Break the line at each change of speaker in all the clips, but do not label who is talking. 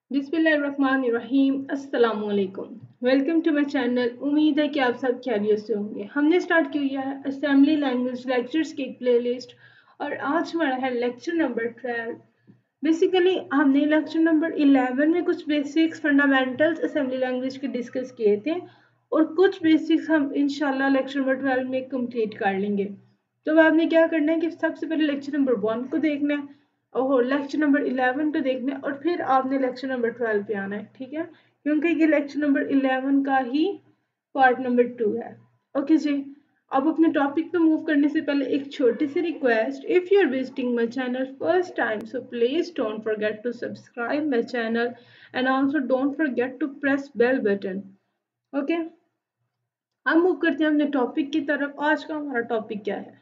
बिस्मिल्लाहिर्रहमानिर्रहीम। अस्सलाम वालेकुम। Welcome to my channel. उम्मीद है कि आप सब खैरियत से होंगे। हमने स्टार्ट किया है असेंबली लैंग्वेज लेक्चर्स की एक प्लेलिस्ट और आज हमारा है लेक्चर नंबर 12। बेसिकली हमने लेक्चर नंबर 11 में कुछ बेसिक्स फंडामेंटल्स असेंबली लैंग्वेज के डिस्कस किए थे और कुछ बेसिक्स हम इंशाल्लाह लेक्चर नंबर 12 में कंप्लीट कर लेंगे। तो अब आपने क्या करना है कि सबसे पहले लेक्चर नंबर 1 को देखना है और लेक्चर नंबर 11 को देखना है और फिर आपने लेक्चर नंबर 12 पे आना है, ठीक है, क्योंकि ये लेक्चर नंबर 11 का ही पार्ट नंबर 2 है। ओके जी। अब अपने टॉपिक पे मूव करने से पहले एक छोटी सी request, if you are visiting my channel first time so please don't forget to subscribe my channel and also don't forget to press bell button. Okay, हम मूव करते हैं अपने टॉपिक की तरफ। आज का हमारा टॉपिक क्या है?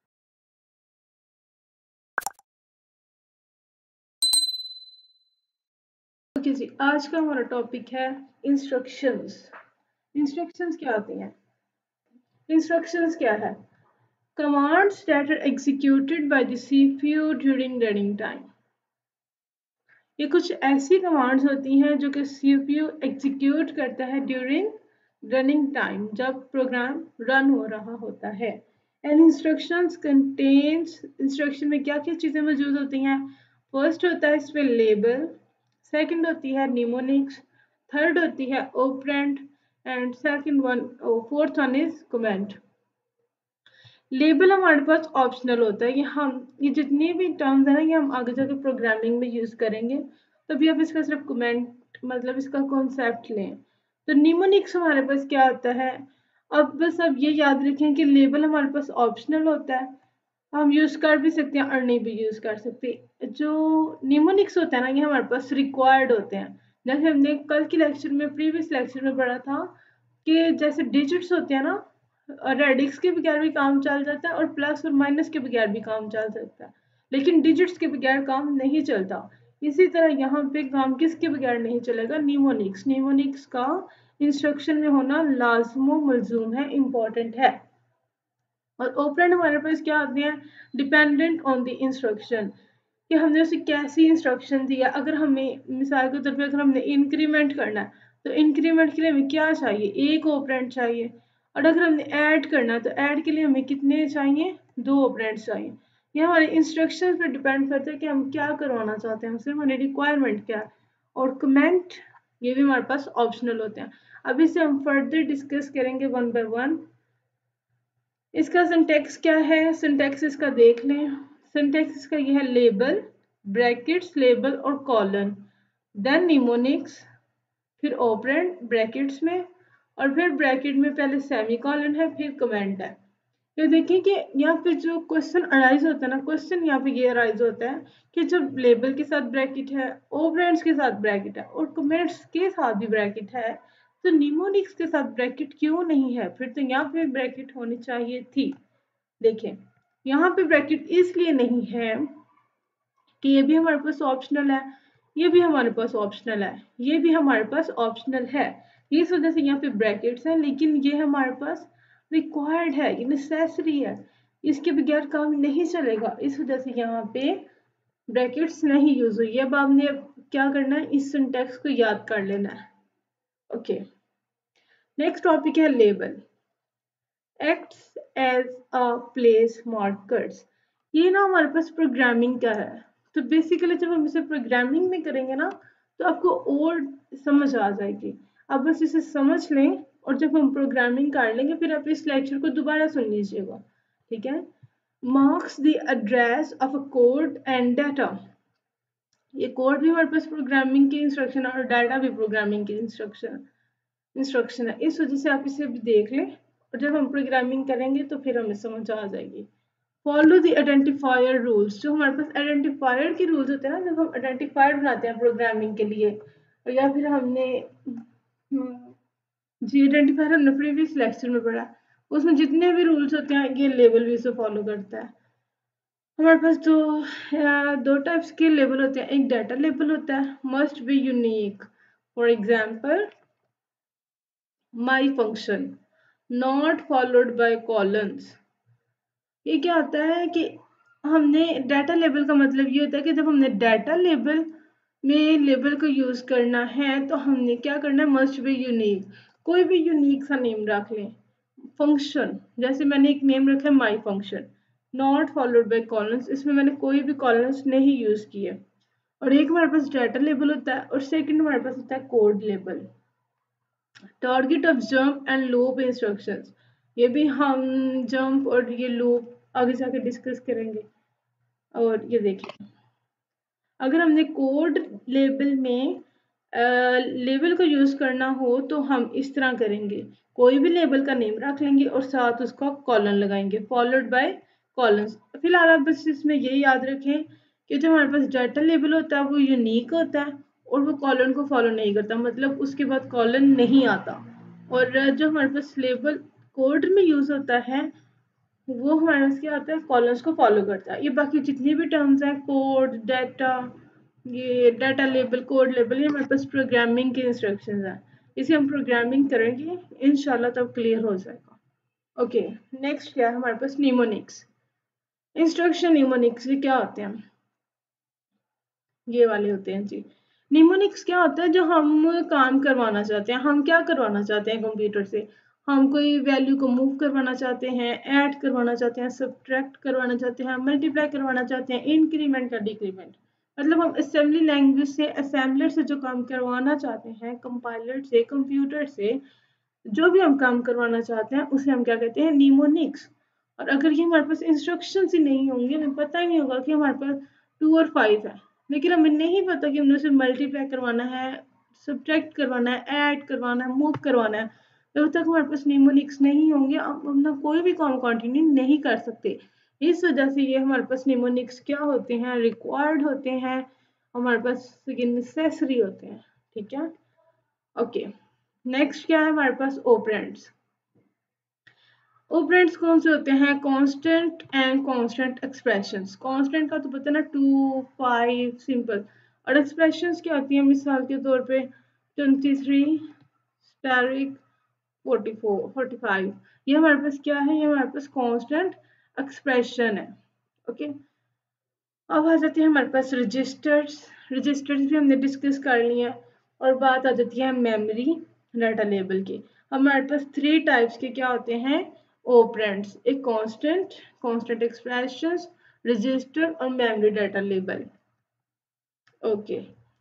ओके जी, आज का हमारा टॉपिक है इंस्ट्रक्शंस। इंस्ट्रक्शंस क्या होती हैं? इंस्ट्रक्शंस क्या है? Commands that are executed by the CPU during running time. ये कुछ ऐसी कमांड्स होती हैं जो कि सीपीयू एग्जीक्यूट करता है ड्यूरिंग रनिंग टाइम, जब प्रोग्राम रन हो रहा होता है। एंड इंस्ट्रक्शंस कंटेन्स, इंस्ट्रक्शन में क्या क्या चीज़ें मौजूद होती हैं? फर्स्ट होता है इसमें लेबल, सेकंड होती है निमोनिक्स, थर्ड होती है operand and second one fourth one is comment. Label हमारे पास ऑप्शनल होता है कि हम ये जितनी भी टर्म्स है ना ये हम आगे जाके प्रोग्रामिंग में यूज करेंगे, तभी आप इसका सिर्फ कमेंट मतलब इसका कॉन्सेप्ट लें। तो निमोनिक्स हमारे पास क्या होता है? अब बस अब ये याद रखें कि लेबल हमारे पास ऑप्शनल होता है, हम यूज कर भी सकते हैं और नहीं भी यूज कर सकते। जो निमोनिक्स होता है ना ये हमारे पास रिक्वायर्ड होते हैं। जैसे हमने कल के लेक्चर में प्रीवियस लेक्चर में पढ़ा था कि जैसे डिजिट्स होते हैं ना, रेडिक्स के बगैर भी काम चल जाता है और प्लस और माइनस के बगैर भी काम चल सकता है, लेकिन डिजिट्स के बगैर काम नहीं चलता। इसी तरह यहाँ पे काम किसके बगैर नहीं चलेगा? निमोनिक्स। निमोनिक्स का इंस्ट्रक्शन में होना लाजमो मलजूम है, इम्पॉर्टेंट है। और ऑपरेंड हमारे पास क्या आते हैं? डिपेंडेंट ऑन द इंस्ट्रक्शन, कि हमने उसे कैसी इंस्ट्रक्शन दी है। अगर हमें मिसाल के तौर पे अगर हमने इंक्रीमेंट करना है तो इंक्रीमेंट के लिए हमें क्या चाहिए? एक ऑपरेंड चाहिए। और अगर हमने ऐड करना है तो ऐड के लिए हमें कितने चाहिए? दो ऑपरेंड चाहिए। ये हमारे इंस्ट्रक्शन पर डिपेंड करता है कि हम क्या करवाना चाहते हैं, हमसे हमारी रिक्वायरमेंट क्या है। और कमेंट ये भी हमारे पास ऑप्शनल होते हैं। अब इसे हम फर्दर डिस्कस करेंगे वन बाय वन। इसका सिंटेक्स क्या है? सिंटेक्स इसका देख लें। सिंटेक्स इसका ये है लेबल, ब्रैकेट्स, लेबल और कॉलन, देन निमोनिक्स, फिर ऑपरेंड ब्रैकेट्स में और फिर ब्रैकेट में पहले सेमी कॉलन है फिर कमेंट है। ये देखिए कि यहाँ पे जो क्वेश्चन अराइज होता है ना, क्वेश्चन यहाँ पे ये अराइज होता है कि जब लेबल के साथ ब्रैकेट है, ऑपरेंड्स के साथ ब्रैकेट है और कमेंट्स के साथ भी ब्रैकेट है, तो निमोनिक्स के साथ ब्रैकेट क्यों नहीं है? फिर तो यहाँ पे ब्रैकेट होनी चाहिए थी। देखें, यहाँ पे ब्रैकेट इसलिए नहीं है कि ये भी हमारे पास ऑप्शनल है, ये भी हमारे पास ऑप्शनल है, ये भी हमारे पास ऑप्शनल है। इस वजह से यहाँ पे ब्रैकेट्स हैं, लेकिन ये हमारे पास रिक्वायर्ड है, ये नेसेसरी है, इसके बगैर काम नहीं चलेगा। इस वजह से यहाँ पे ब्रैकेट्स नहीं यूज हुई है। अब आपने क्या करना है? इस सिंटेक्स को याद कर लेना है। ओके, नेक्स्ट टॉपिक है label. Acts as a place markers. ये ना हमारे पास प्रोग्रामिंग का है, तो बेसिकली जब हम इसे प्रोग्रामिंग में करेंगे ना तो आपको और समझ आ जाएगी। आप बस इसे समझ लें और जब हम प्रोग्रामिंग कर लेंगे फिर आप इस लेक्चर को दोबारा सुन लीजिएगा, ठीक है। Marks the address of a code and data. ये कोड भी हमारे पास प्रोग्रामिंग की इंस्ट्रक्शन है और डाटा भी प्रोग्रामिंग की इंस्ट्रक्शन है। इस वजह से आप इसे भी देख लें और जब हम प्रोग्रामिंग करेंगे तो फिर हमें समझ आ जाएगी। Follow the identifier rules. जो हमारे पास आइडेंटिफायर के रूल्स होते हैं ना, जब हम आइडेंटिफायर बनाते हैं प्रोग्रामिंग के लिए, और या फिर हमने जी आइडेंटिफायर हमने प्रीवियस लेक्चर में पढ़ा, उसमें जितने भी रूल्स होते हैं ये लेबल भी इसे फॉलो करता है। हमारे पास दो टाइप्स के लेबल होते हैं। एक डाटा लेबल होता है, must be unique. For example my function not followed by colons. ये क्या होता है कि हमने डाटा लेबल का मतलब ये होता है कि जब हमने डाटा लेबल में लेबल को यूज करना है तो हमने क्या करना है, मस्ट बी यूनिक, कोई भी यूनिक सा नेम रख लें। फंक्शन, जैसे मैंने एक नेम रखा है my function, not followed by columns, इसमें मैंने कोई भी कॉलम्स नहीं यूज किए। और एक हमारे पास डाटा लेबल होता है और सेकंड हमारे पास होता है code label. Target of jump and loop instructions, ये भी हम जंप और ये लूप आगे जाके डिस्कस करेंगे। और ये देखिए, अगर हमने कोड लेबल में लेबल को यूज करना हो तो हम इस तरह करेंगे, कोई भी लेबल का नेम रख लेंगे और साथ उसका कॉलन लगाएंगे फॉलोड बाय कॉलन्स। फिलहाल आप बस इसमें ये याद रखें कि जो हमारे पास डाटा लेबल होता है वो यूनिक होता है और वो कॉलन को फॉलो नहीं करता, मतलब उसके बाद कॉलन नहीं आता। और जो हमारे पास लेबल कोड में यूज होता है वो हमारे पास क्या आता है, कॉलम्स को फॉलो करता है। ये बाकी जितनी भी टर्म्स हैं, कोड, डाटा, ये डाटा लेबल, कोड लेबल, ये हमारे पास प्रोग्रामिंग के इंस्ट्रक्शंस हैं। इसे हम प्रोग्रामिंग करेंगे इंशाल्लाह तब क्लियर हो जाएगा। ओके, नेक्स्ट क्या है हमारे पास, निमोनिक्स। इंस्ट्रक्शन निमोनिक्स ये क्या होते हैं, ये वाले होते हैं जी। निमोनिक्स क्या होता है, जो हम काम करवाना चाहते हैं, हम क्या करवाना चाहते हैं कंप्यूटर से, हम कोई वैल्यू को मूव करवाना चाहते हैं, ऐड करवाना चाहते हैं, सब्ट्रैक्ट करवाना चाहते हैं, मल्टीप्लाई करवाना चाहते हैं, इंक्रीमेंट या डिक्रीमेंट। मतलब हम असेंबली लैंग्वेज से, असेंबलर से जो काम करवाना चाहते हैं, कंपाइलर से, कंप्यूटर से जो भी हम काम करवाना चाहते हैं उसे हम क्या कहते हैं, निमोनिक्स। और अगर ये हमारे पास इंस्ट्रक्शन ही नहीं होंगे, हमें पता ही नहीं होगा कि हमारे पास 2 और 5 है, लेकिन हमें नहीं पता कि हमने उसे मल्टीप्लाई करवाना है, सब्ट्रैक्ट करवाना है, ऐड करवाना है, मूव करवाना है, जब तक हमारे पास निमोनिक्स नहीं होंगे हम अपना कोई भी काम कंटिन्यू नहीं कर सकते। इस वजह से ये हमारे पास निमोनिक्स क्या होते हैं, रिक्वायर्ड होते हैं, हमारे पास ये नेसेसरी होते हैं। ठीक है, ओके। नेक्स्ट क्या है हमारे पास, ऑपरेंड्स। ऑपरेंड्स कौन से होते हैं, constant and constant expressions. Constant का तो पता है ना, 2, 5, सिंपल। और एक्सप्रेशंस क्या होती हैं, मिसाल के तौर पे 23 स्टेरिक 44 45, ये हमारे पास क्या है, ये हमारे पास कांस्टेंट एक्सप्रेशन है। ओके, अब आ जाते हैं हमारे पास रजिस्टर्स। रजिस्टर्स भी हमने डिस्कस कर लिए हैं। और बात आ जाती है मेमोरी डाटा लेबल की। हमारे पास 3 टाइप्स के क्या होते हैं, ऑपरेंड्स, एक कांस्टेंट, कांस्टेंट एक्सप्रेशंस, रजिस्टर और मेमोरी डाटा लेबल। ओके,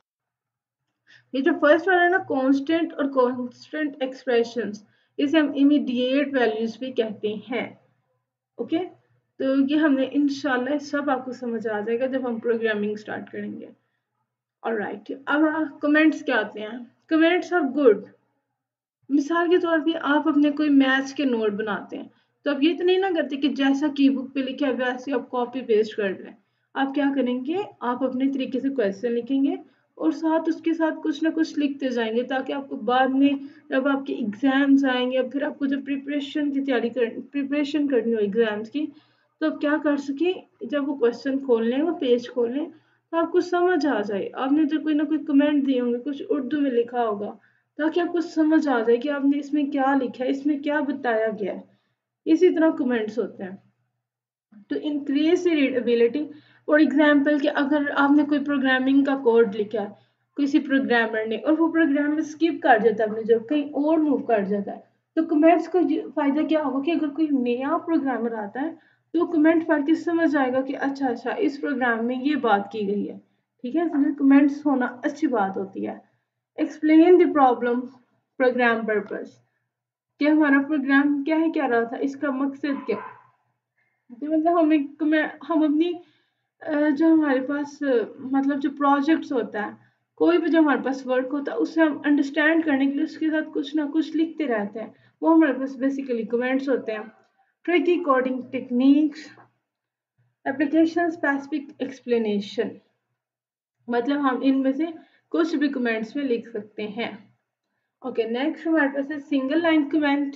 ये जो फर्स्ट वाला है ना, कांस्टेंट और कांस्टेंट एक्सप्रेशंस, इसे हम इमीडिएट वैल्यूज भी कहते हैं। ओके, तो ये हमें इंशाल्लाह सब आपको समझ आ जाएगा जब हम प्रोग्रामिंग स्टार्ट करेंगे। ऑलराइट, अब कमेंट्स क्या आते हैं, कमेंट्स आर गुड। मिसाल के तौर पे आप अपने कोई मैथ्स के नोट बनाते हैं तो आप ये तो नहीं ना करते कि जैसा की बुक पे लिखा है वैसे आप कॉपी पेस्ट कर रहे हैं। आप क्या करेंगे, आप अपने तरीके से क्वेश्चन लिखेंगे और साथ उसके साथ कुछ ना कुछ लिखते जाएंगे, ताकि आपको बाद में जब आपके एग्जाम्स आएंगे, फिर आपको जब प्रिपरेशन करनी हो एग्जाम्स की, तो आप क्या कर सके, जब वो क्वेश्चन खोल लें, वो पेज खोल लें, तो आपको समझ आ जाए। आपने तो कोई ना कोई कमेंट दिए होंगे, कुछ उर्दू में लिखा होगा, ताकि आपको समझ आ जाए कि आपने इसमें क्या लिखा है, इसमें क्या बताया गया है। इसी तरह कमेंट्स होते हैं to increase readability. For example कि अगर आपने कोई प्रोग्रामिंग का कोड लिखा है किसी प्रोग्रामर ने, और वो प्रोग्रामर स्किप कर जाता है अपने जब कहीं और मूव कर जाता है, तो कमेंट्स का फायदा क्या होगा कि अगर कोई नया प्रोग्रामर आता है तो कमेंट पढ़ के समझ आएगा कि अच्छा अच्छा इस प्रोग्राम में ये बात की गई है। ठीक है, इसलिए कमेंट्स होना अच्छी बात होती है। Explain the problem, program purpose, कि हमारा प्रोग्राम क्या है, क्या रहा था, इसका मकसद क्या। तो मतलब हम अपनी जो हमारे पास मतलब जो प्रोजेक्ट्स होता है, कोई भी जो हमारे पास वर्क होता है, उसे हम अंडरस्टैंड करने के लिए उसके साथ कुछ ना कुछ लिखते रहते हैं, वो हमारे पास बेसिकली कमेंट्स होते हैं। Tricky coding techniques, application specific explanation, मतलब हम इनमें से कुछ भी कमेंट्स में लिख सकते हैं। ओके, नेक्स्ट हमारे पास है सिंगल लाइन कमेंट।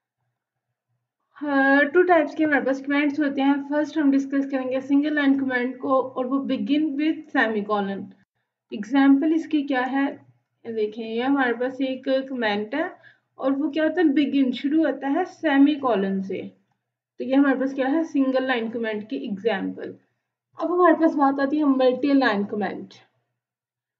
2 टाइप्स के हमारे पास कमेंट्स होते हैं। फर्स्ट हम डिस्कस करेंगे सिंगल लाइन कमेंट को, और वो बिगिन विद सेमीकोलन। एग्जाम्पल इसकी क्या है, देखें ये हमारे पास एक कमेंट है और वो क्या होता है, बिगिन शुरू होता है सेमीकोलन से, तो ये हमारे पास क्या है, सिंगल लाइन कमेंट की एग्जाम्पल। अब हमारे पास बात आती है multi line comment.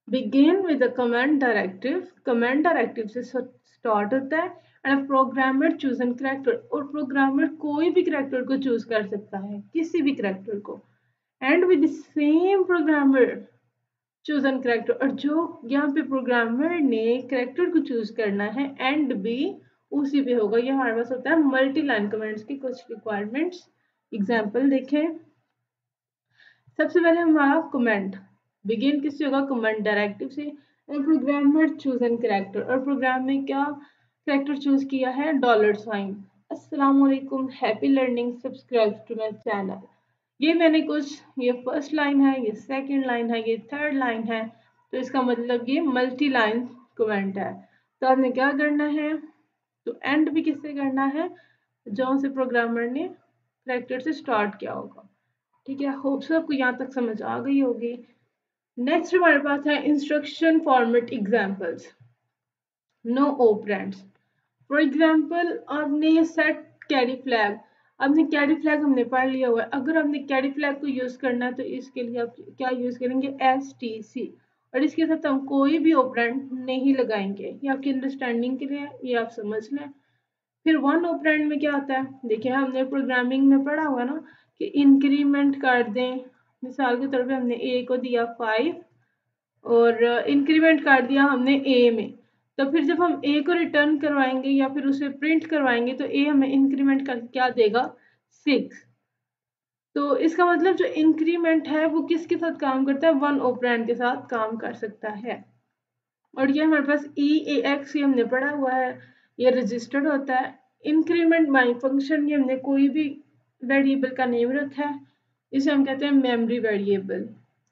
Begin with the command directive, command directive से स्टार्ट होता है। And programmer choose an character, और प्रोग्रामर कोई भी करेक्टर को चूज कर सकता है, किसी भी करेक्टर को। And with the same programmer choose an character, और जो यहाँ पे प्रोग्रामर ने करेक्टर को चूज करना है एंड भी उसी पे होगा। ये हमारे पास होता है मल्टी लाइन कमेंट्स की कुछ रिक्वायरमेंट्स। एग्जाम्पल देखें। सबसे पहले हमारा कमेंट बिगिन किससे होगा, कमेंट डायरेक्टिव से। प्रोग्रामर चूज एन करेक्टर, और प्रोग्राम में क्या करेक्टर चूज किया है, डॉलर साइन। अस्सलाम वालेकुम, happy learning, subscribe to my channel. ये मैंने कुछ, ये फर्स्ट लाइन है, ये सेकंड लाइन है, ये थर्ड लाइन है, तो इसका मतलब ये मल्टी लाइन कमेंट है। तो आपने क्या करना है, तो एंड भी किससे करना है, जो से प्रोग्रामर ने करेक्टर से स्टार्ट किया होगा। ठीक है, होप सो आपको यहाँ तक समझ आ गई होगी। नेक्स्ट हमारे पास है instruction format examples. No operands. For example आपने सेट कैरी फ्लैग, आपने कैरी फ्लैग हमने पढ़ लिया हुआ है। अगर आपने कैरी फ्लैग को यूज करना है तो इसके लिए आप क्या यूज करेंगे, STC, और इसके साथ हम कोई भी ऑपरेंड नहीं लगाएंगे। ये आपकी अंडरस्टैंडिंग के लिए, ये आप समझ लें। फिर वन ऑपरेंड में क्या आता है, देखिए हमने प्रोग्रामिंग में पढ़ा हुआ ना कि इंक्रीमेंट कर दें। मिसाल के तौर पे हमने A को दिया 5 और इंक्रीमेंट कर दिया हमने A में, तो फिर जब हम A को रिटर्न करवाएंगे या फिर उसे प्रिंट करवाएंगे तो A हमें इंक्रीमेंट कर क्या देगा, 6। तो इसका मतलब जो इंक्रीमेंट है वो किसके साथ काम करता है, वन ऑपरेंड के साथ काम कर सकता है। और ये हमारे पास EAX ये हमने पढ़ा हुआ है, ये रजिस्टर्ड होता है। इंक्रीमेंट बाय फंक्शन, ये हमने कोई भी वेरिएबल का नेम रखा है, इसे हम कहते हैं मेमोरी वेरिएबल।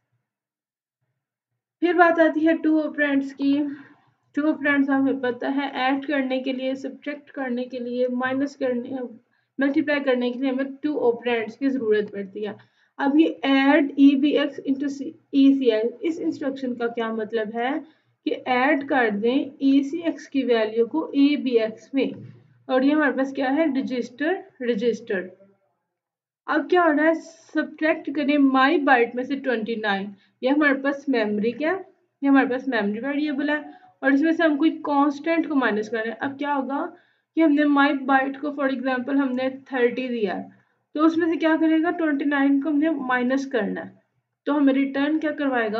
फिर बात आती है टू ऑपरेंड्स की। टू ऑपरेंड्स हमें पता है ऐड करने के लिए, सब्ट्रैक्ट करने के लिए, माइनस करने, मल्टीप्लाई करने के लिए हमें टू ऑपरेंड्स की जरूरत पड़ती है। अब ये ऐड EBX इंटू ECL, इस इंस्ट्रक्शन का क्या मतलब है कि ऐड कर दें ECX की वैल्यू को EBX में, और ये हमारे पास क्या है, रजिस्टर रजिस्टर। अब क्या हो रहा है, सब्ट्रैक्ट करें माई बाइट में से 29, ये हमारे पास मेमोरी क्या है, ये हमारे पास मेमोरी वेरिएबल है, और इसमें से हम कोई कांस्टेंट को माइनस कर रहे हैं। अब क्या होगा कि हमने माई बाइट को फॉर एग्जांपल हमने 30 दिया है, तो उसमें से क्या करेगा, 29 को हमने माइनस करना है, तो हमें रिटर्न क्या करवाएगा,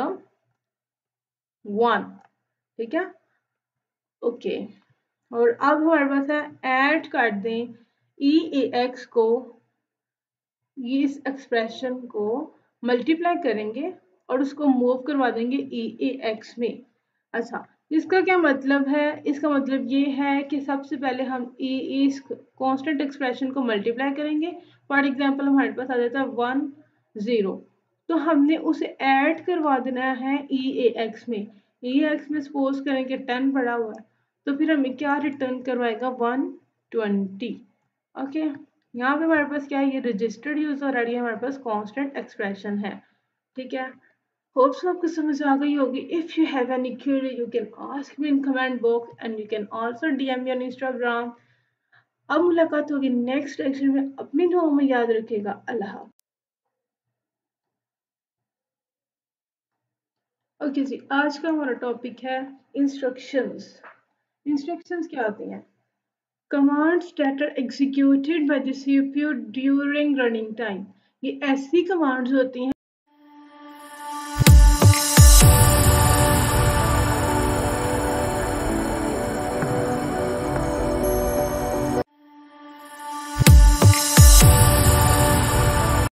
1। ठीक है, ओके। और अब हमारे पास है ऐड कर दें EAX को, ये इस एक्सप्रेशन को मल्टीप्लाई करेंगे और उसको मूव करवा देंगे EAX में। अच्छा, इसका क्या मतलब है, इसका मतलब ये है कि सबसे पहले हम इस कांस्टेंट एक्सप्रेशन को मल्टीप्लाई करेंगे। फॉर एग्जांपल हमारे पास आ जाता है 1 0, तो हमने उसे ऐड करवा देना है EAX में। EAX में सपोज करें कि 10 पड़ा हुआ है, तो फिर हमें क्या रिटर्न करवाएगा, 120। ओके, यहाँ पे हमारे पास क्या है, ये रजिस्टर्ड यूज हो रहा है, हमारे पास कांस्टेंट एक्सप्रेशन है। ठीक है, होप सो आपको समझ आ गई होगी। If you have any query you can ask me in comment box and you can also DM me on Instagram. अब मुलाकात होगी नेक्स्ट लेक्चर में, अपनी दुआओं में याद रखिएगा। अल्लाह। ओके जी, आज का हमारा टॉपिक है इंस्ट्रक्शंस। इंस्ट्रक्शंस क्या होती हैं, commands that are executed by the CPU during running time. ये ऐसी कमांड्स होती हैं